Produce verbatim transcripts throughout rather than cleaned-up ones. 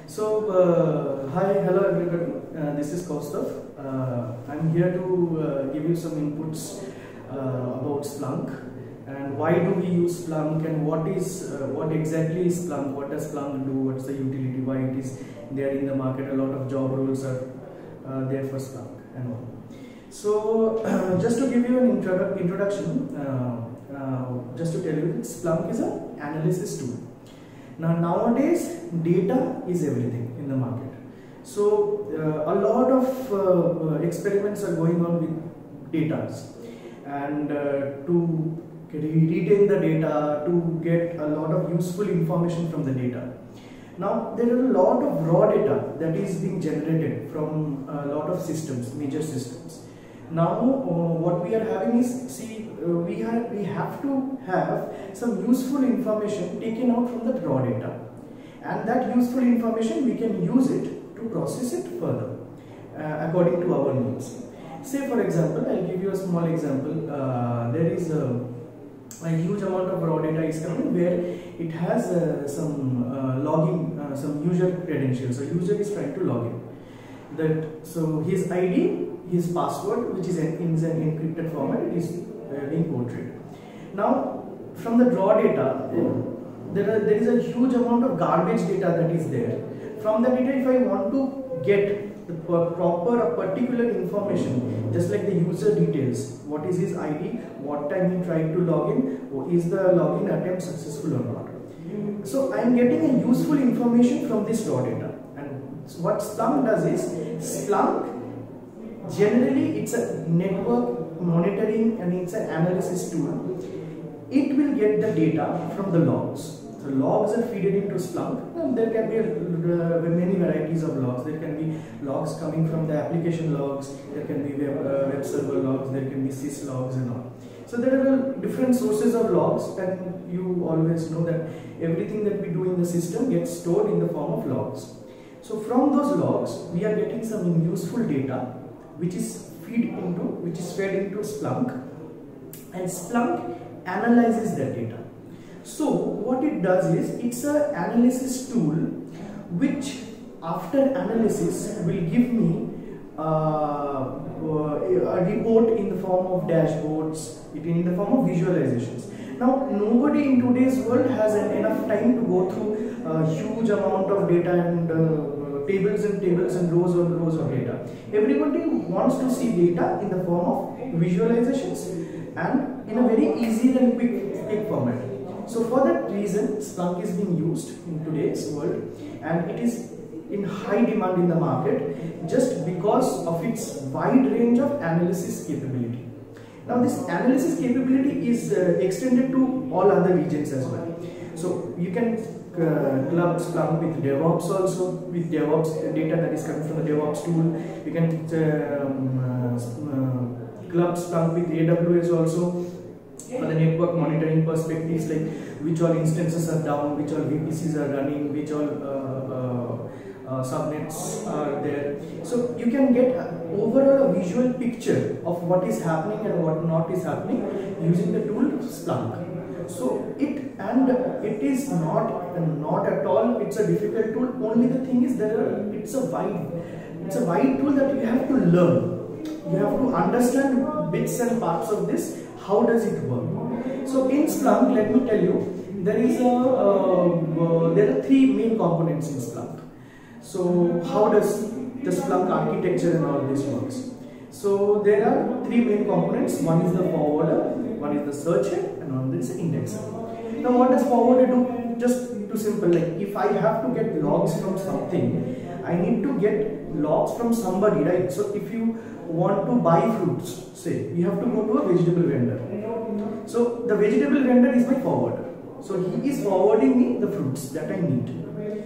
So, uh, hi, hello everybody. Uh, this is Kaustav. Uh, I'm here to uh, give you some inputs uh, about Splunk and why do we use Splunk and what is uh, what exactly is Splunk? What does Splunk do? What's the utility? Why it is there in the market? A lot of job roles are uh, there for Splunk and all. So, uh, just to give you an introdu introduction, uh, uh, just to tell you, that Splunk is an analysis tool. Now nowadays data is everything in the market. So uh, a lot of uh, experiments are going on with data, and uh, to retain the data, to get a lot of useful information from the data. Now there are a lot of raw data that is being generated from a lot of systems, major systems. Now uh, what we are having is, see, uh, we have we have to have some useful information taken out from the raw data, and that useful information we can use it to process it further uh, according to our needs. Say for example, I'll give you a small example. Uh, there is a, a huge amount of raw data is coming where it has uh, some uh, login, uh, some user credentials. So user is trying to log in. That so his I D, his password, which is in, in an encrypted format, is uh, being portrayed. Now, from the raw data, uh, there, are, there is a huge amount of garbage data that is there. From the data, if I want to get the proper or particular information, just like the user details, what is his I D, what time he tried to log in, or is the login attempt successful or not. So, I am getting a useful information from this raw data. What Splunk does is, Splunk generally it's a network monitoring and it's an analysis tool. It will get the data from the logs. So logs are fed into Splunk, and there can be uh, many varieties of logs. There can be logs coming from the application logs, there can be web, uh, web server logs, there can be sys logs and all. So there are different sources of logs, and you always know that everything that we do in the system gets stored in the form of logs. So from those logs, we are getting some useful data which is feed into, which is fed into Splunk, and Splunk analyzes that data. So what it does is, it's an analysis tool which after analysis will give me uh, a report in the form of dashboards, in the form of visualizations. Now nobody in today's world has enough time to go through a huge amount of data and uh, tables and tables and rows and rows of data. Everybody wants to see data in the form of visualizations and in a very easy and quick, quick format. So for that reason, Splunk is being used in today's world, and it is in high demand in the market just because of its wide range of analysis capability. Now this analysis capability is uh, extended to all other regions as well. So you can uh, club Splunk with DevOps also, with DevOps data that is coming from the DevOps tool. You can um, uh, uh, club Splunk with A W S also for the network monitoring perspectives, like which all instances are down, which all V P Cs are running, which all uh, uh, uh, subnets are there. So you can get overall a visual picture of what is happening and what not is happening using the tool Splunk. So it and it is not not at all. It's a difficult tool. Only the thing is there are, it's a wide it's a wide tool that you have to learn. You have to understand bits and parts of this. How does it work? So in Splunk, let me tell you, there is a uh, uh, there are three main components in Splunk. So how does the Splunk architecture and all this works? So there are three main components. One is the forwarder, one is the searcher, and one is the indexer. Now what does forwarder do? Just too simple. Like if I have to get logs from something, I need to get logs from somebody, right? So if you want to buy fruits, say, you have to go to a vegetable vendor. So the vegetable vendor is my forwarder. So he is forwarding me the fruits that I need.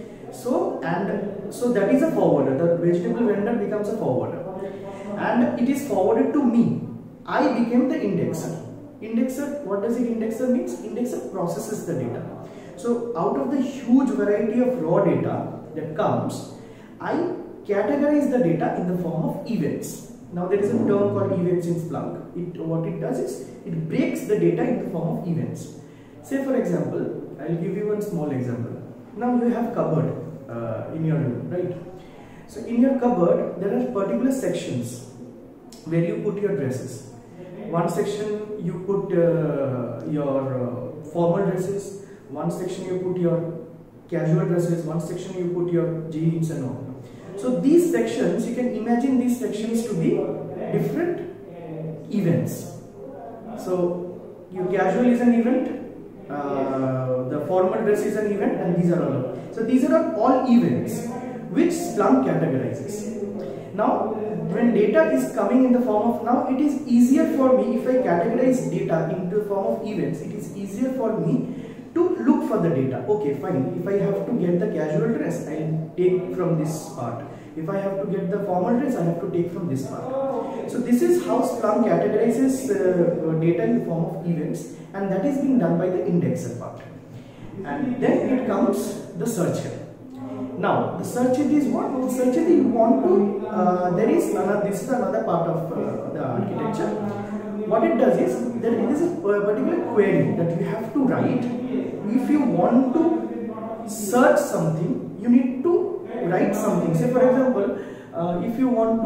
So and so that is a forwarder. The vegetable vendor becomes a forwarder, and it is forwarded to me. I became the indexer. Indexer, what does it indexer means? Indexer processes the data. So out of the huge variety of raw data that comes, I categorize the data in the form of events. Now there is a term called events in Splunk. It, what it does is, it breaks the data in the form of events. Say for example, I will give you one small example. Now you have cupboard. uh, in your room, right? So in your cupboard there are particular sections where you put your dresses. One section you put uh, your uh, formal dresses, one section you put your casual dresses, one section you put your jeans and all. So these sections, you can imagine these sections to be different events. So your casual is an event, uh, the formal dress is an event, and these are all. So these are all events which Splunk categorizes. Now when data is coming in the form of, now it is easier for me, if I categorize data into the form of events, it is easier for me to look for the data. Okay, fine, if I have to get the casual dress, I will take from this part. If I have to get the formal dress, I have to take from this part. So this is how Splunk categorizes uh, data in the form of events, and that is being done by the indexer part. And then it comes the search head. Now the search head is what? The search head you want to, uh, there is another, this is another part of uh, the architecture. What it does is, there is a particular query that you have to write. If you want to search something, you need to write something. Say for example, uh, if you want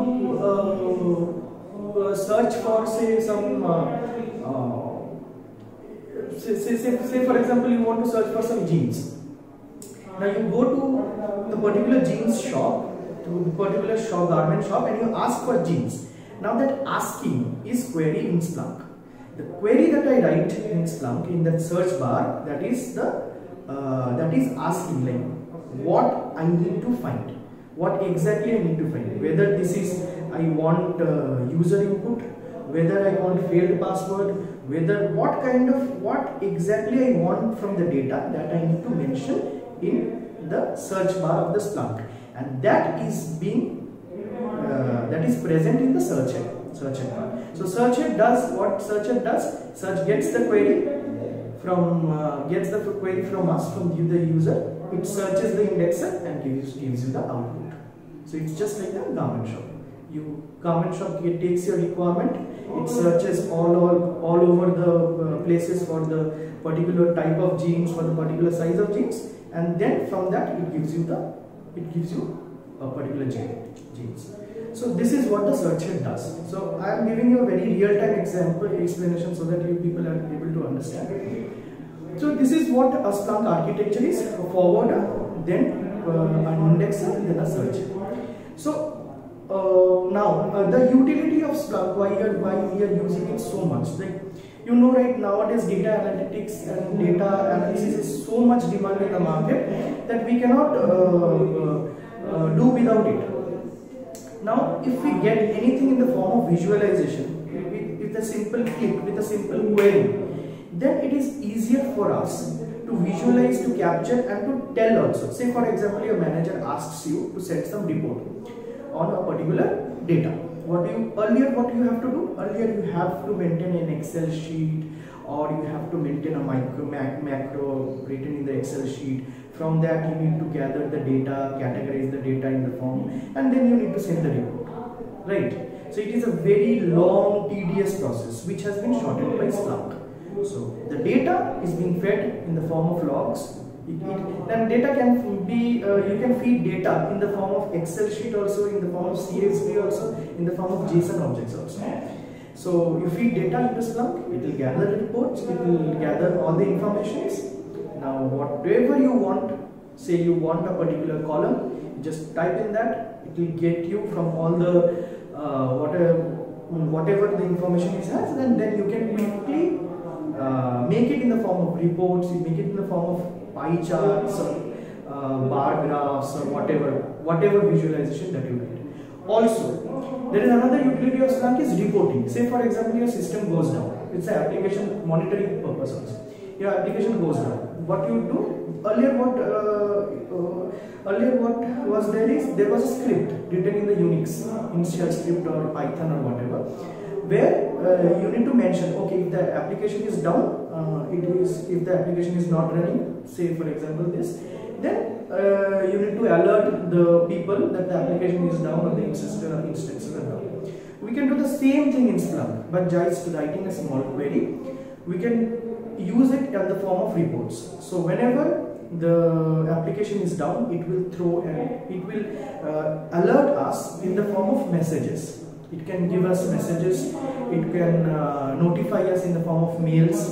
to uh, uh, search for say some, uh, uh, say, say, say, say for example you want to search for some jeans. Now you go to the particular jeans shop, to the particular shop, garment shop, and you ask for jeans. Now that asking is query in Splunk. The query that I write in Splunk in that search bar, that is the uh, that is asking like what I need to find, what exactly I need to find. Whether this is I want uh, user input, whether I want failed password, whether what kind of what exactly I want from the data that I need to mention in the search bar of the Splunk, and that is being uh, that is present in the search head. Search head part. So search head does what search head does. Search gets the query from uh, gets the query from us, from the user. It searches the indexer and gives gives you the output. So it's just like a garment shop. You garment shop it takes your requirement. It searches all all, all over the uh, places for the particular type of jeans, for the particular size of jeans, and then from that it gives you the it gives you a particular jeans. So this is what the search head does. So I am giving you a very real-time example explanation so that you people are able to understand. So this is what a Splunk architecture is: a forwarder, then uh, an indexer, and then a search. So uh, now uh, the utility of Splunk, why we are why we are using it so much. Like you know, right nowadays data analytics and data analysis is so much demand in the market that we cannot uh, uh, do without it. Now, if we get anything in the form of visualization with, with a simple click, with a simple query, then it is easier for us to visualize, to capture, and to tell also. Say for example, your manager asks you to set some report on a particular data. What do you earlier? What you have to do? Earlier, you have to maintain an Excel sheet, or you have to maintain a micro mac, macro written in the Excel sheet. From that, you need to gather the data, categorize the data in the form, and then you need to send the report. Right? So it is a very long, tedious process which has been shortened by Splunk. So the data is being fed in the form of logs. It, it, then data can be, uh, you can feed data in the form of Excel sheet also, in the form of C S V also, in the form of JSON objects also. So you feed data into Splunk, it will gather the reports, it will gather all the informations. Now whatever you want, say you want a particular column, just type in that, it will get you from all the uh, whatever, whatever the information it has, and then you can quickly uh, make it in the form of reports, you make it in the form of pie charts or uh, bar graphs or whatever, whatever visualization that you need. Also, there is another utility of Splunk is reporting. Say for example, your system goes down. It's an application monitoring purpose also. Your application goes down. What you do earlier? What uh, uh, earlier what was there is there was a script written in the Unix, install script or Python or whatever, where uh, you need to mention, okay, if the application is down, uh, it is if the application is not running. Say for example this, then uh, you need to alert the people that the application is down or the instances are down. We can do the same thing in Splunk, but just writing a small query, we can use it in the form of reports. So whenever the application is down, it will throw and it will uh, alert us in the form of messages. It can give us messages, it can uh, notify us in the form of mails,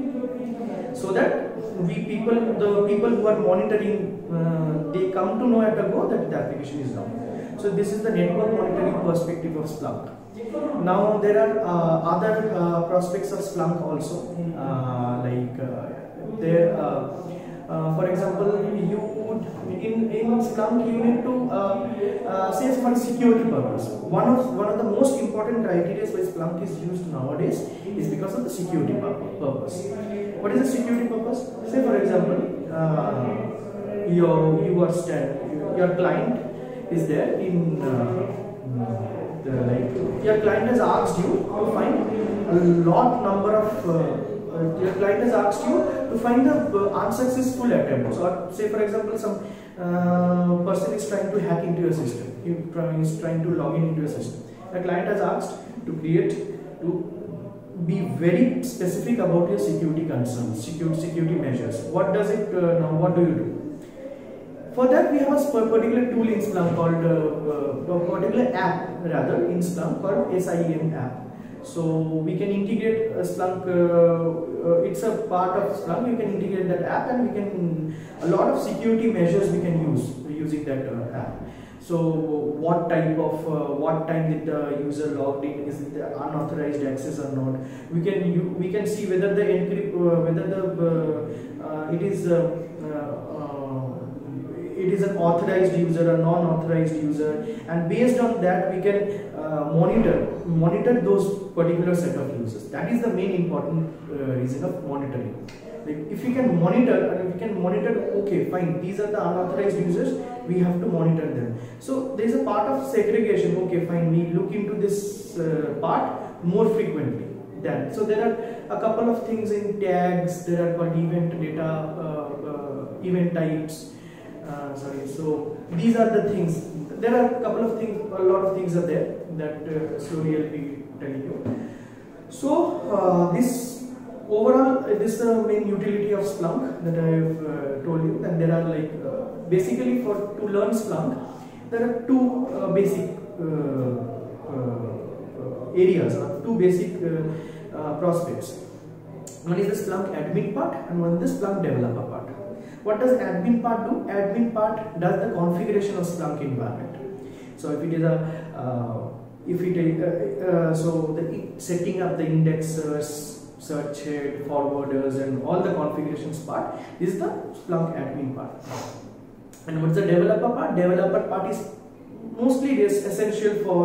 so that we people, the people who are monitoring, uh, they come to know at a go that the application is down. So this is the network monitoring perspective of Splunk. Now there are uh, other uh, prospects of Splunk also, uh, like uh, there. Uh, Uh, for example, you would in in Splunk you need to uh, uh, say for security purpose. One of one of the most important criteria why Splunk is used nowadays is because of the security purpose. What is the security purpose? Say for example, uh, your you are stand your client is there in uh, the, like your client has asked you to find a lot number of. Uh, Uh, your client has asked you to find the uh, unsuccessful attempts, or say for example some uh, person is trying to hack into your system, he is trying to log in into your system. The client has asked to create, to be very specific about your security concerns, security, security measures. What does it, uh, now what do you do? For that we have a particular tool in Splunk called, uh, uh, a particular app rather in Splunk called SIEM app. So we can integrate uh, Splunk, uh, uh, it's a part of Splunk, we can integrate that app and we can, a lot of security measures we can use using that uh, app. So what type of, uh, what time did the user logged in, is it the unauthorized access or not? We can, you, we can see whether the encrypt, uh, whether the, uh, uh, it is, uh, uh, it is an authorized user or non-authorized user, and based on that we can uh, monitor monitor those particular set of users. That is the main important uh, reason of monitoring. Like if we can monitor and if we can monitor, okay fine, these are the unauthorized users, we have to monitor them. So there is a part of segregation. Okay fine, we look into this uh, part more frequently. Then so there are a couple of things in tags. There are called event data, uh, uh, event types. Uh, sorry, so these are the things. There are a couple of things, a lot of things are there that uh, slowly I'll be telling you. So uh, this overall, uh, this is the main utility of Splunk that I have uh, told you. And there are like uh, basically for to learn Splunk, there are two uh, basic uh, uh, areas, or two basic uh, uh, prospects. One is the Splunk admin part and one is the Splunk developer part. What does admin part do? Admin part does the configuration of Splunk environment. So if it is a, uh, if it is, uh, uh, so the setting up the indexers, search head, forwarders, and all the configurations part is the Splunk admin part. And what's the developer part? Developer part is mostly is essential for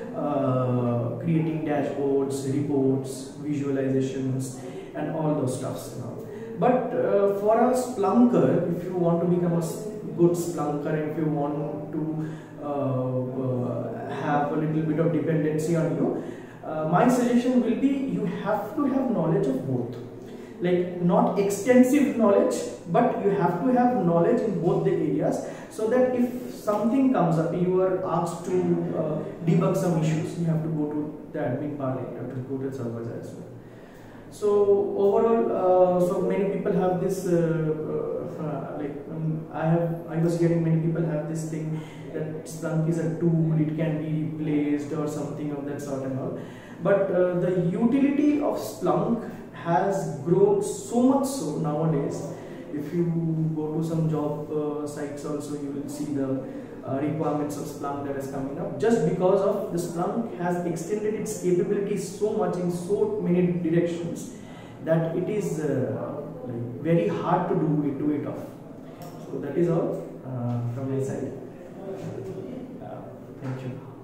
uh, creating dashboards, reports, visualizations, and all those stuffs. You know. But uh, for a Splunker, if you want to become a good Splunker, if you want to uh, uh, have a little bit of dependency on you, uh, my suggestion will be you have to have knowledge of both. Like not extensive knowledge, but you have to have knowledge in both the areas, so that if something comes up, you are asked to uh, debug some issues, you have to go to the admin part, you have to go to the servers as well. So overall, uh, so many people have this, uh, uh, like um, I have, I was hearing many people have this thing that Splunk is a tool, it can be replaced or something of that sort and all. But uh, the utility of Splunk has grown so much so nowadays. If you go to some job uh, sites also, you will see the uh, requirements of Splunk that is coming up, just because of the Splunk has extended its capabilities so much in so many directions that it is uh, like very hard to do it, do it off. So that is all uh, from my side. Uh, thank you.